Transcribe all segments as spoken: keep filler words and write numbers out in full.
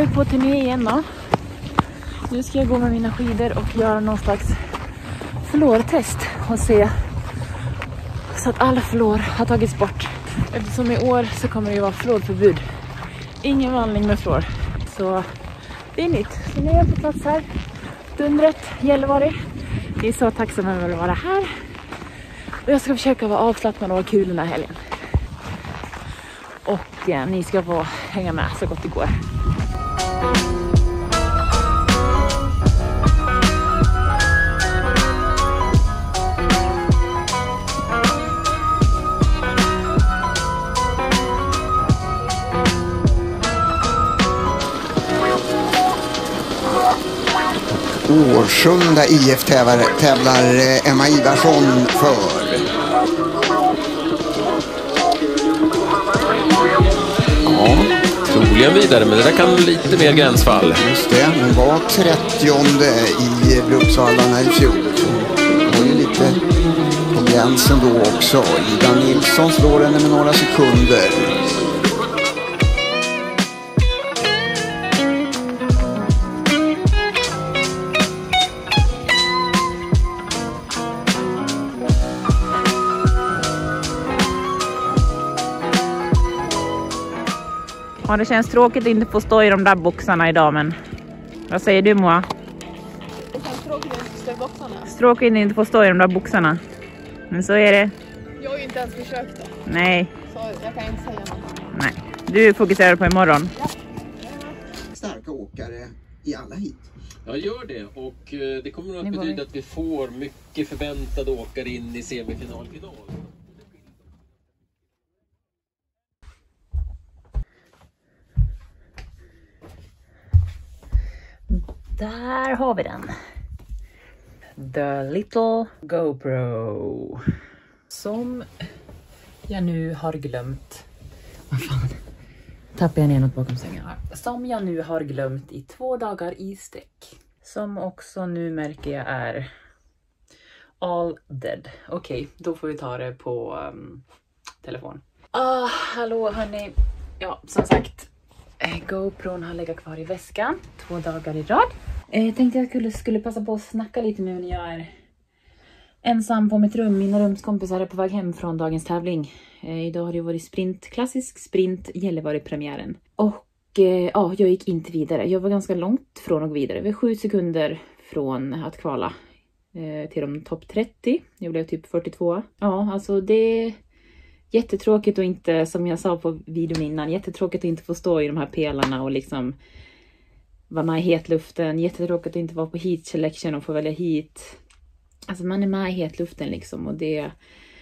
på turné igen då. Nu ska jag gå med mina skidor och göra någon slags fluortest och se så att alla fluor har tagits bort. Eftersom i år så kommer det ju vara fluorförbud. Ingen vandring med fluor. Så det är nytt. Så nu är jag på plats här. Dundret, Gällivare. Jag är så tacksam över att vara här. Och jag ska försöka vara avslappnad och vara kul den här helgen. Och ja, ni ska få hänga med så gott det går. Årsunda I F tävlar, tävlar Emma Ivarsson för. Ja, troligen vidare, men det där kan lite mer gränsfall. Just det, hon var trettionde i Bruksvallarna i fjol. Det var ju lite på gränsen då också. Ida Nilsson slår henne med några sekunder. Ja, det känns tråkigt att inte få stå i de där boxarna idag, men vad säger du, Moa? Det känns tråkigt att inte stå i boxarna. Tråkigt att inte få stå i de där boxarna. Men så är det. Jag har ju inte ens försökt det. Nej. Så jag kan inte säga något. Nej. Du fokuserar på imorgon. Ja. Starka åkare i alla hit. Ja, gör det. Och eh, det kommer nog att Nu går betyda vi. att vi får mycket förväntade åkare in i semifinal final. Där har vi den. The Little GoPro. Som jag nu har glömt. Vad fan? Tappar jag ner något bakom sängen här. Som jag nu har glömt i två dagar i sträck. Som också nu märker jag är all dead. Okej, okay, då får vi ta det på um, telefon. Ah, hallå hörni. Ja, som sagt. GoPron har legat kvar i väskan två dagar i rad. Jag tänkte jag skulle, skulle passa på att snacka lite med när jag är ensam på mitt rum. Mina rumskompisar är på väg hem från dagens tävling. Eh, idag har det varit sprint, klassisk sprint, Gällivare-premiären. Och eh, ja, jag gick inte vidare. Jag var ganska långt från att gå vidare. Vi var sju sekunder från att kvala eh, till de topp trettio. Jag blev typ fyrtiotvå. Ja, alltså det... Jättetråkigt och inte, som jag sa på videon innan, jättetråkigt att inte få stå i de här pelarna och liksom vara med i hetluften. Jättetråkigt att inte vara på heat selection och få välja hit. Alltså man är med i hetluften liksom, och det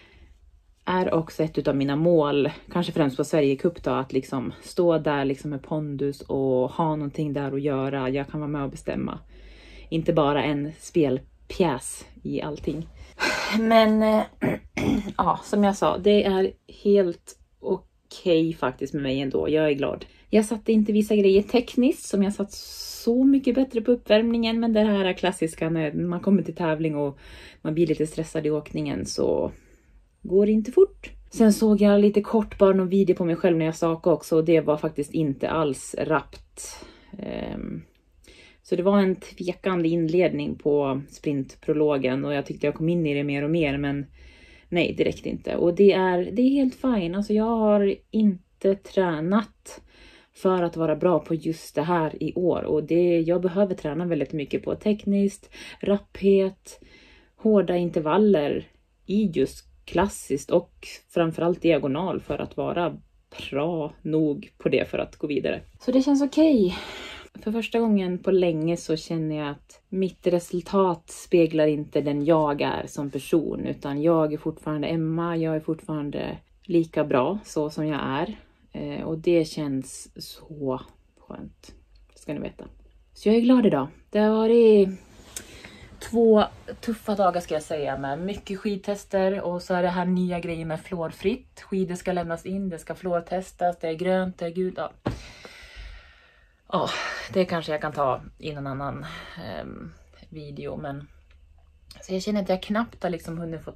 är också ett av mina mål, kanske främst på Sverige Cup då, att liksom stå där liksom med pondus och ha någonting där att göra. Jag kan vara med och bestämma. Inte bara en spelpjäs i allting. Men äh, ja, som jag sa, det är helt okej faktiskt med mig ändå. Jag är glad. Jag satte inte vissa grejer tekniskt som jag satt så mycket bättre på uppvärmningen. Men det här är klassiska när man kommer till tävling och man blir lite stressad i åkningen, så går det inte fort. Sen såg jag lite kort bara någon video på mig själv när jag sakade också, och det var faktiskt inte alls rappt. Um, Så det var en tvekande inledning på sprintprologen och jag tyckte jag kom in i det mer och mer, men nej, direkt inte. Och det är, det är helt fine. Alltså jag har inte tränat för att vara bra på just det här i år. Och det, jag behöver träna väldigt mycket på tekniskt, rapphet, hårda intervaller i just klassiskt och framförallt diagonal för att vara bra nog på det för att gå vidare. Så det känns okej. Okay. För första gången på länge så känner jag att mitt resultat speglar inte den jag är som person. Utan jag är fortfarande Emma, jag är fortfarande lika bra så som jag är. Eh, och det känns så skönt, ska ni veta. Så jag är glad idag. Det har varit två tuffa dagar ska jag säga, med mycket skidtester. Och så är det här nya grejer med fluorfritt. Skidor ska lämnas in, det ska fluortestas, det är grönt, det är gult. Ja. Ja, oh, det kanske jag kan ta i en annan um, video, men så jag känner att jag knappt har liksom hunnit fått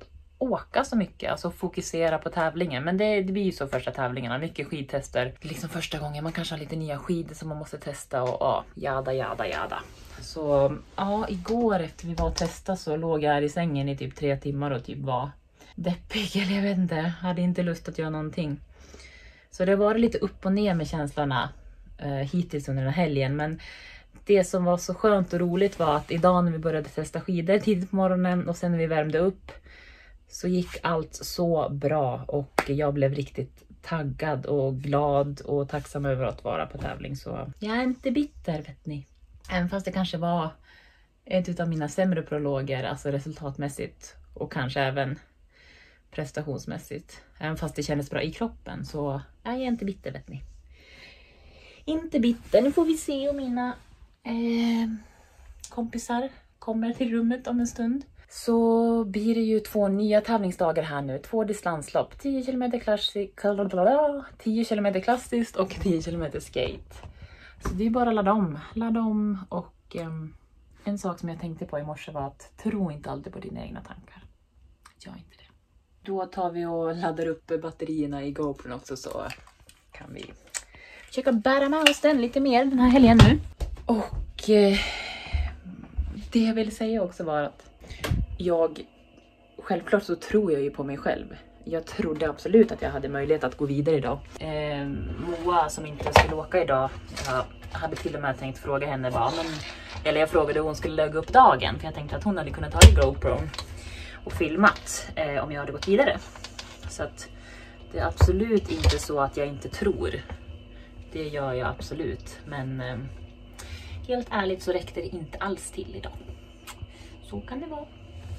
åka så mycket, alltså fokusera på tävlingen. Men det, det blir ju så första tävlingarna, mycket skidtester. Det är liksom första gången man kanske har lite nya skidor som man måste testa och ja, jada, jada, jada. Så ja, igår efter vi var och testade så låg jag här i sängen i typ tre timmar och typ var deppig, eller jag vet inte, hade inte lust att göra någonting. Så det var lite upp och ner med känslorna eh, hittills under den här helgen, men det som var så skönt och roligt var att idag när vi började testa skidor tidigt på morgonen och sen när vi värmde upp så gick allt så bra och jag blev riktigt taggad och glad och tacksam över att vara på tävling. Så jag är inte bitter, vet ni. Även fast det kanske var ett av mina sämre prologer, alltså resultatmässigt och kanske även prestationsmässigt. Även fast det kändes bra i kroppen, så jag är inte bitter, vet ni. Inte bitter. Nu får vi se om mina eh, kompisar kommer till rummet om en stund. Så blir det ju två nya tävlingsdagar här nu. Två distanslopp. tio kilometer klassiskt, tio kilometer klassiskt och tio kilometer skate. Så det är bara att ladda om. Ladda om och eh, en sak som jag tänkte på i morse var att tro inte alltid på dina egna tankar. Gör inte det. Då tar vi och laddar upp batterierna i GoPro också, så kan vi försöka bära med oss den lite mer den här helgen nu. Och eh, det jag vill säga också var att jag, självklart så tror jag ju på mig själv. Jag trodde absolut att jag hade möjlighet att gå vidare idag. Eh, Moa som inte skulle åka idag, jag hade till och med tänkt fråga henne bara, men, eller jag frågade om hon skulle lägga upp dagen, för jag tänkte att hon hade kunnat ta i GoPro och filmat eh, om jag hade gått vidare. Så att det är absolut inte så att jag inte tror. Det gör jag absolut. Men eh, helt ärligt så räckte det inte alls till idag. Så kan det vara.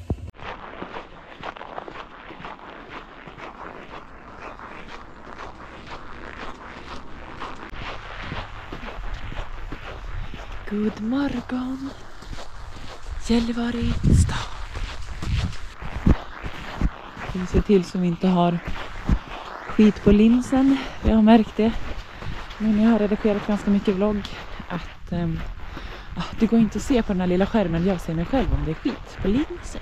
God morgon. Gällivare stad. Vi ser till så vi inte har skit på linsen. Jag har märkt det. Men jag har redigerat ganska mycket vlogg att um, det går inte att se på den här lilla skärmen. Jag ser mig själv om det är skit på linsen.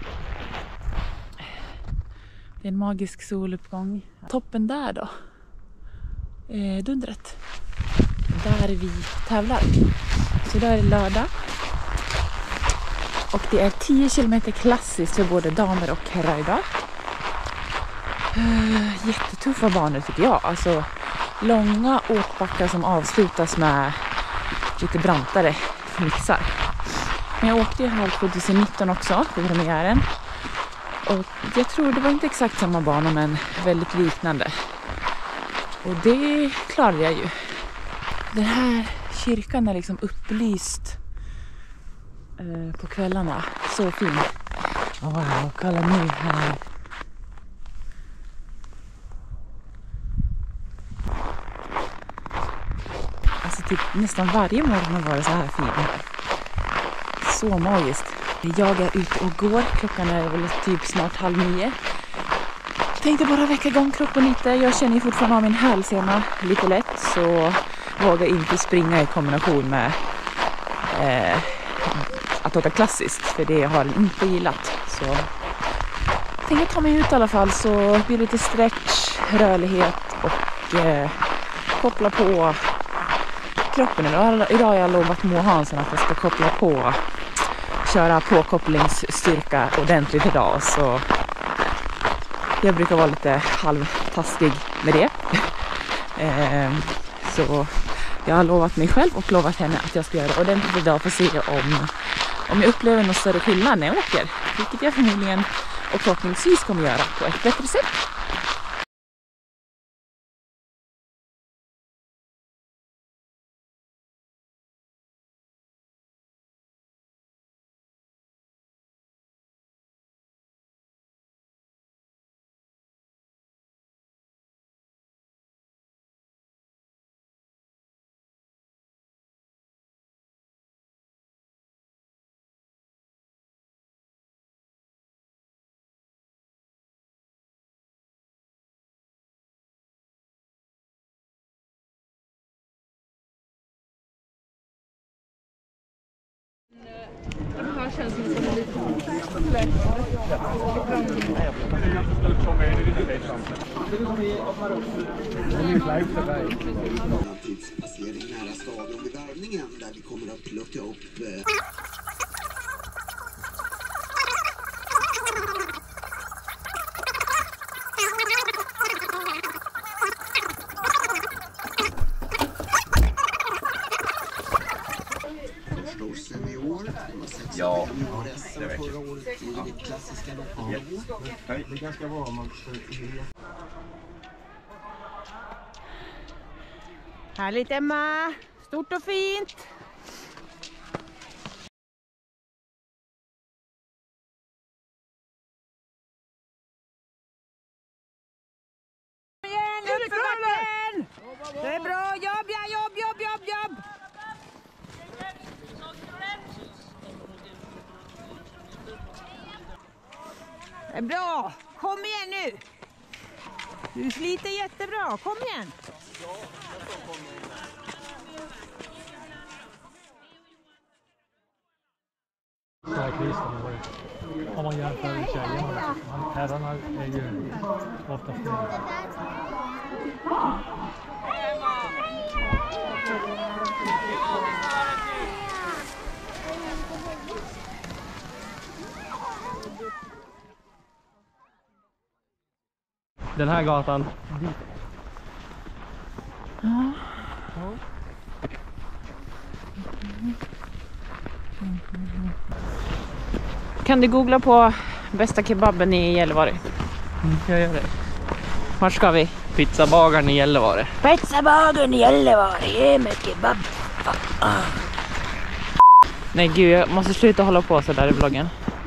Det är en magisk soluppgång. Toppen där då. Eh, dundret. Där vi tävlar. Så där är lördag. Och det är tio kilometer klassiskt för både damer och herrar idag. Uh, jättetuffa banor tycker jag. Alltså långa åkbackar som avslutas med lite brantare mixar. Men jag åkte ju här tjugonitton också på premiären. Och jag tror det var inte exakt samma bana men väldigt liknande. Och det klarade jag ju. Den här kyrkan är liksom upplyst uh, på kvällarna. Så fin. Wow, kolla nu här. Alltså typ nästan varje morgon var det så här fint. Så magiskt. Jag är ute och går. Klockan är väl typ snart halv nio. Tänkte bara väcka igång kroppen lite. Jag känner ju fortfarande av min hälsena lite lätt. Så vågar inte springa i kombination med eh, att åka klassiskt. För det har jag inte gillat. Så jag tänkte ta mig ut i alla fall. Så blir det lite stretch, rörlighet och eh, koppla på kroppen. Idag, idag har jag lovat Moa Hansson att jag ska koppla på, köra påkopplingsstyrka ordentligt idag. Så jag brukar vara lite halvtaskig med det. eh, så jag har lovat mig själv och lovat henne att jag ska göra ordentligt idag för att se om, om jag upplever någon större skillnad när jag åker. Vilket jag förmodligen och förhoppningsvis kommer göra på ett bättre sätt. Den här känns som en liten lätt. Passering nära stadion vid värmningen där vi kommer att plocka upp eh... Ja, det räcker. Klassiska loppet. Nej, det är ganska bra om man... Härligt Emma! Stort och fint! Igen, upp för backen! Det är bra, jobb, ja, jobb, jobb, jobb, jobb! Det är bra! Kom igen nu! Du sliter jättebra, kom igen! Om man jämför med tjejerna. Herrarna är ju ofta fler. Den här gatan. Ja. Kan du googla på bästa kebaben i Gällivare? Mm, jag gör det. Vart ska vi? Pizzabagaren i Gällivare. Pizzabagaren i Gällivare, ge mig kebab. Ah. Nej gud, jag måste sluta hålla på så där i vloggen.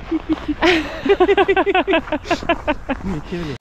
Kul.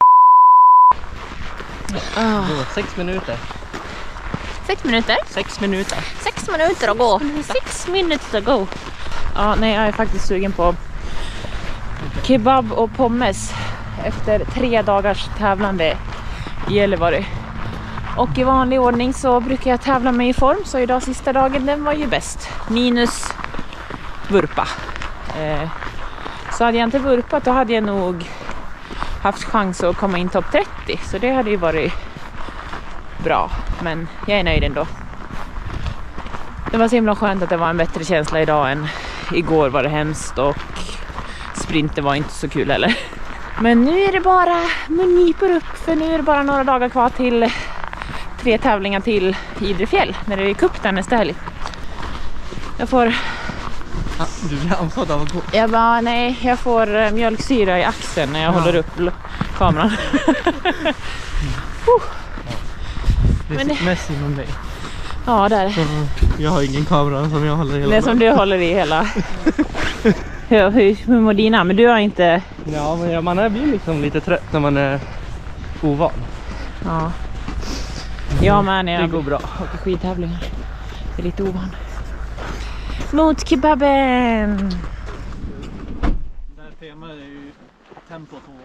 Ah. Sex minuter. Sex minuter? Sex minuter. Sex minuter att gå. Sex minuter att gå. Ja, nej, jag är faktiskt sugen på kebab och pommes efter tre dagars tävlande i Gällivare. Och i vanlig ordning så brukar jag tävla mig i form, så idag sista dagen den var ju bäst. Minus vurpa. Eh, så hade jag inte vurpat då hade jag nog haft chans att komma in topp trettio, så det hade ju varit bra, men jag är nöjd ändå. Det var så himla skönt att det var en bättre känsla idag än igår var det hemskt och sprinten var inte så kul heller. Men nu är det bara man nyper upp, för nu är det bara några dagar kvar till tre tävlingar till Idrefjäll när det är cup där nästa helg. Jag får... Ja, du blir andfådd av att gå. Jag bara, nej, jag får mjölksyra i axeln när jag ja. håller upp kameran. mm. uh. Det är Men det... mest inom dig. Ja, där. Så jag har ingen kamera som jag håller i hela. Det är som du håller i hela. hur, hur, hur mår dina? Men du har inte... Ja, men man är blir liksom lite trött när man är ovan. Ja. Ja, men jag det går bra. åker skidtävlingar. Det är lite ovan. Mot kebaben! Det här temat är ju tempo på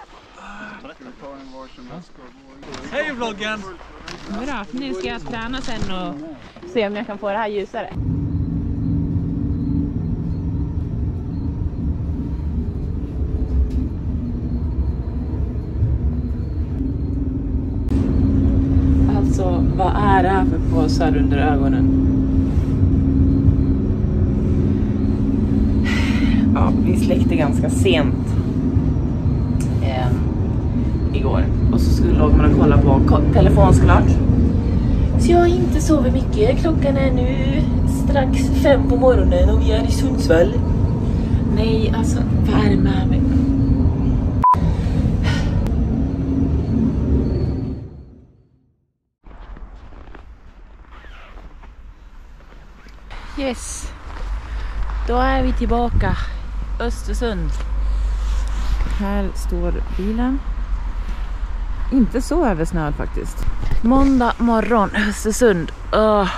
Hej vloggen! Bra, nu ska jag träna sen och se om jag kan få det här ljusare. Alltså, vad är det här för påsar under ögonen? Ja, vi släckte ganska sent eh, igår. Och så skulle låg man och kolla på telefon såklart. Så jag har inte sovit mycket. Klockan är nu strax fem på morgonen och vi är i Sundsvall. Nej, alltså, vad är det med mig? Yes. Då är vi tillbaka. Östersund. Här står bilen. Inte så översnöad faktiskt. Måndag morgon, Östersund. Uh.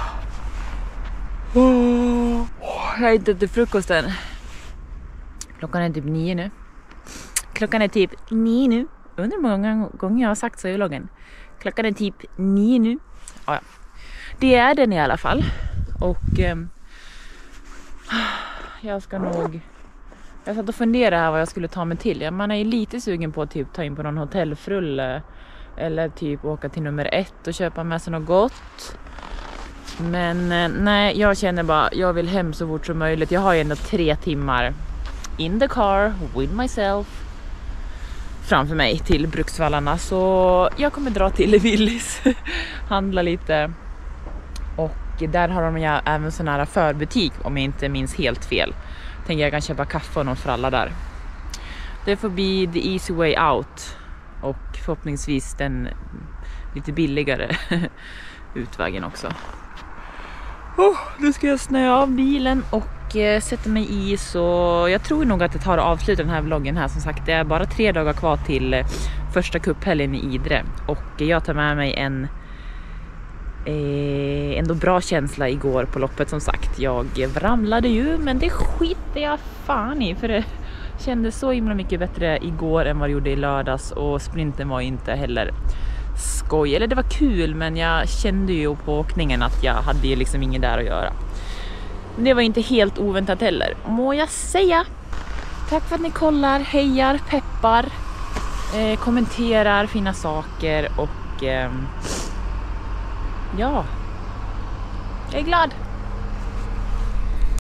Oh. Jag har inte ätit frukosten. Klockan är typ nio nu. Klockan är typ nio nu. Undrar hur många gånger jag har sagt så i vloggen. Klockan är typ nio nu. Ah, ja. Det är den i alla fall. Och... Um, jag ska nog... Jag satt och funderade här vad jag skulle ta mig till. Man är ju lite sugen på att typ ta in på någon hotellfrulle. Eller typ åka till nummer ett och köpa med sig något gott. Men nej, jag känner bara, jag vill hem så fort som möjligt. Jag har ju ändå tre timmar in the car with myself framför mig till Bruksvallarna. Så jag kommer dra till Willys, handla lite. Och där har de ju även sån här förbutik om jag inte minns helt fel. Tänker jag kan köpa kaffe och någon fralla där. Det får bli the easy way out. Och förhoppningsvis den lite billigare utvägen också. Oh, nu ska jag snöa av bilen och eh, sätta mig i, så jag tror nog att det tar att avsluta den här vloggen här. Som sagt, det är bara tre dagar kvar till eh, första kupphelgen i Idre. Och jag tar med mig en eh, ändå bra känsla igår på loppet som sagt. Jag ramlade ju, men det skiter jag fan i, för det kändes så himla mycket bättre igår än vad det gjorde i lördags. Och sprinten var inte heller skoj, eller det var kul, men jag kände ju på åkningen att jag hade ju liksom ingen där att göra. Men det var inte helt oväntat heller, må jag säga. Tack för att ni kollar, hejar, peppar, eh, kommenterar fina saker och eh, ja, jag är glad.